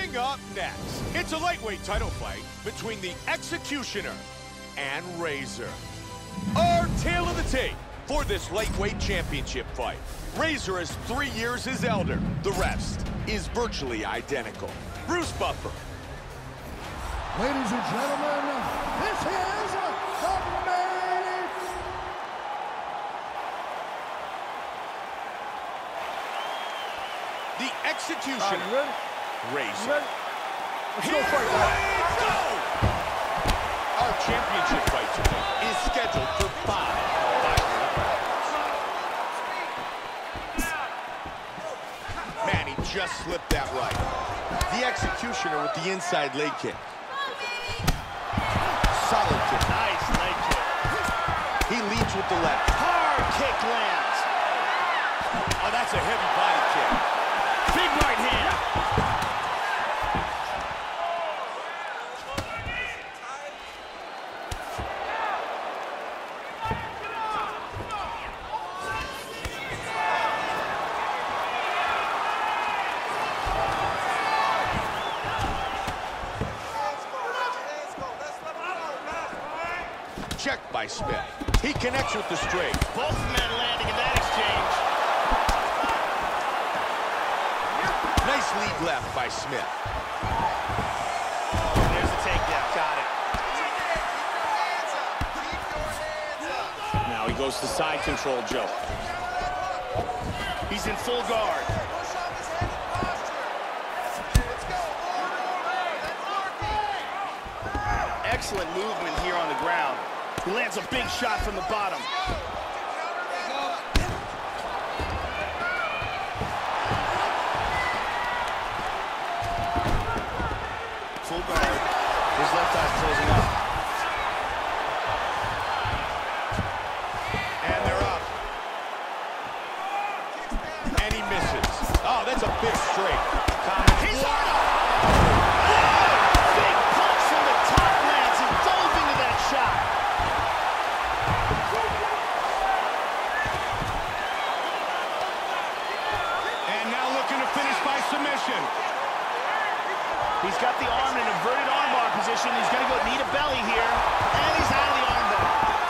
Coming up next, it's a lightweight title fight between the Executioner and Razor. Our tale of the tape for this lightweight championship fight. Razor is 3 years his elder. The rest is virtually identical. Bruce Buffer. Ladies and gentlemen, this is the main. The Executioner. Razor. Let's go fight, guys. Go! Our championship fight tonight is scheduled for 5 Man, he just slipped that right. The Executioner with the inside leg kick. Solid kick. Nice leg kick. He leads with the left. Hard kick lands. Oh, that's a heavy body kick. Big right hand. Checked by Smith. He connects with the straight. Both men landing in that exchange. Nice lead left by Smith. There's the takedown. Got it. Now he goes to side control, Joe. He's in full guard. Excellent movement here on the ground. He lands a big shot from the bottom. Full guard. His left eye closing up. And they're up. And he misses. Oh, that's a big straight. He's on it! Big punch from the top lands. He dove into that shot. And now looking to finish by submission. He's got the arm in an inverted armbar position. He's going to go knee to belly here. And he's out of the armbar.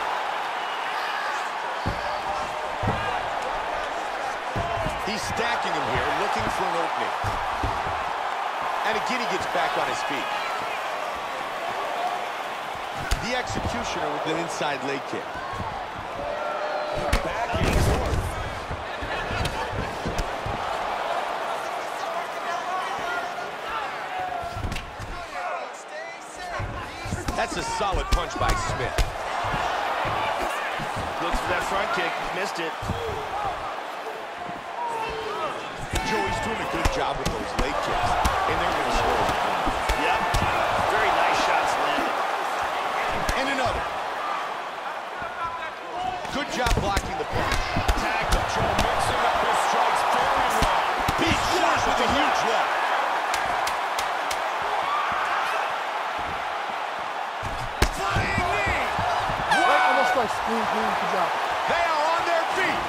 He's stacking him here, looking for an opening. And again, he gets back on his feet. The Executioner with an inside leg kick. Back and forth. That's a solid punch by Smith. Looks for that front kick. Missed it. Joey's doing a good job with those leg kicks. And they're going to score. Yep. Very nice shots landed. And another. Good job blocking the punch. Tagged him, Joe mixing up his strikes very well. He scores with a huge left. Flying knee. Right on the strike. Good job. They are on their feet.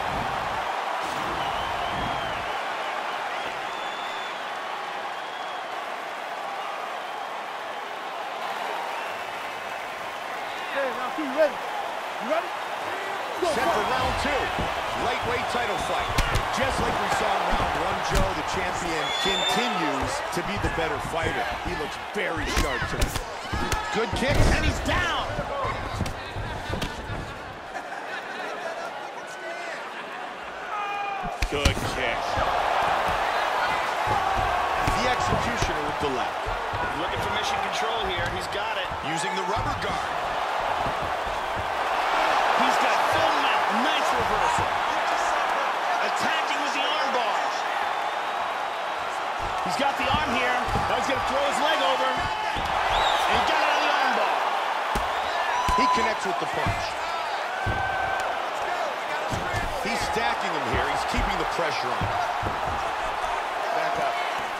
Okay, now you ready? You ready? Set for round 2. Lightweight title fight. Just like we saw in round 1, Joe, the champion continues to be the better fighter. He looks very sharp tonight. Good kick. And he's down. Good kick. The Executioner with the left. Looking for mission control here. He's got it. Using the rubber guard. He's got full mount. Nice reversal. Attacking with the arm bar. He's got the arm here. Now he's going to throw his leg over. And he got out of the arm bar. He connects with the punch. He's stacking him here. He's keeping the pressure on. Back up.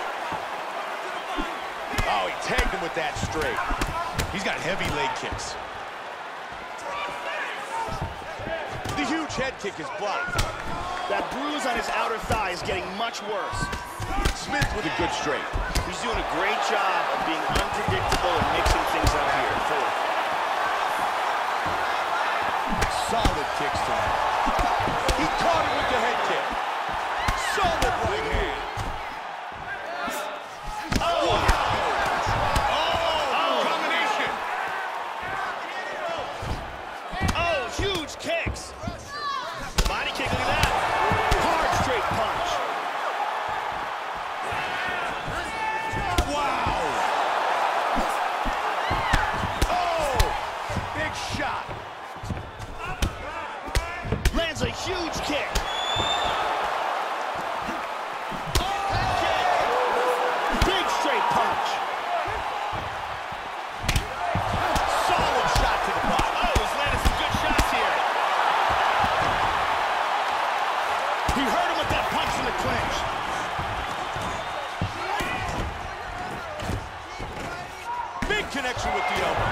Oh, he tagged him with that straight. He's got heavy leg kicks. The huge head kick is blocked. That bruise on his outer thigh is getting much worse. Smith with a good straight. He's doing a great job of being unpredictable and mixing things up here. Solid kicks tonight. He caught him with the head kick. Solid right hand. Oh! Oh! Combination. Oh, huge kicks. Body kick, look at that. Hard straight punch. Wow! Oh! Big shot. Lands a huge kick. Big straight punch. Solid shot to the body. Oh, he's landed some good shots here. He hurt him with that punch in the clinch. Big connection with the elbow.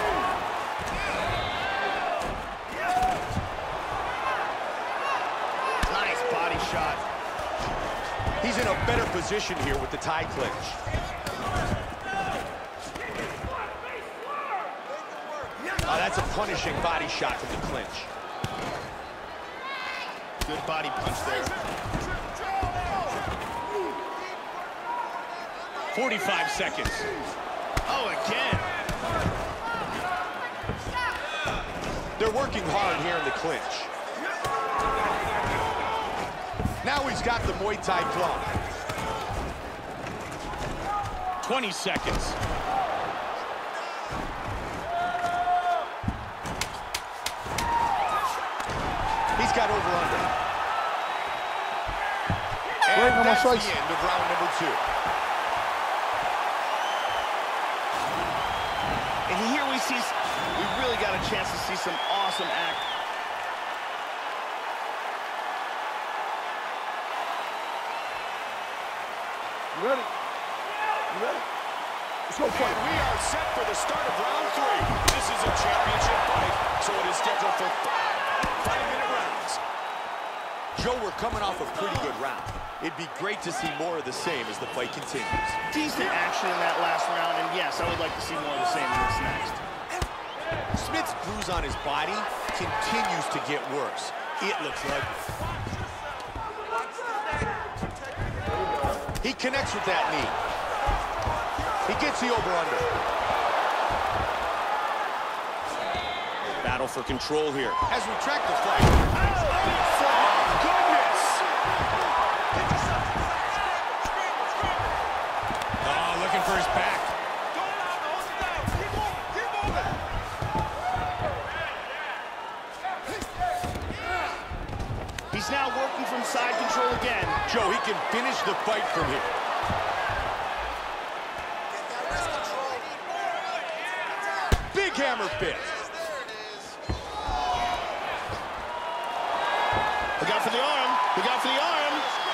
Nice body shot. He's in a better position here with the tie clinch. Oh, that's a punishing body shot from the clinch. Good body punch there. 45 seconds. Oh, again. They're working hard here in the clinch. Now he's got the Muay Thai club. 20 seconds. He's got over under. And that's the end of round number 2. And here we really got a chance to see some awesome act. You ready? You ready? Let's go fight. We are set for the start of round 3. This is a championship fight, so it is scheduled for 5 5-minute rounds. Joe, we're coming off a pretty good round. It'd be great to see more of the same as the fight continues. Decent action in that last round, and yes, I would like to see more of the same in this next. Smith's bruise on his body continues to get worse. It looks ugly. He connects with that knee. He gets the over-under. Battle for control here as we track the fight. Oh, goodness! Oh, looking for his back. He's now working from side control again. Joe, he can finish the fight from here. Big hammer fist. Look out for the arm. Look out for the arm.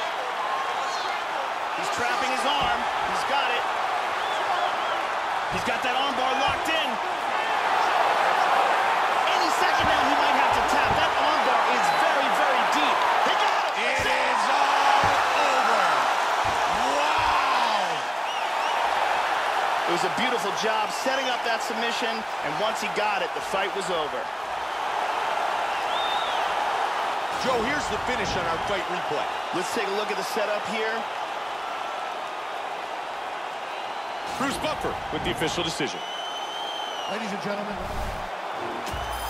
He's trapping his arm. He's got it. He's got that arm bar locked in. Any second now, he might have to tap. That arm bar is very, very deep. He got it. It is all over. Wow. It was a beautiful job setting up that submission, and once he got it, the fight was over. Joe, here's the finish on our fight replay. Let's take a look at the setup here. Bruce Buffer with the official decision. Ladies and gentlemen,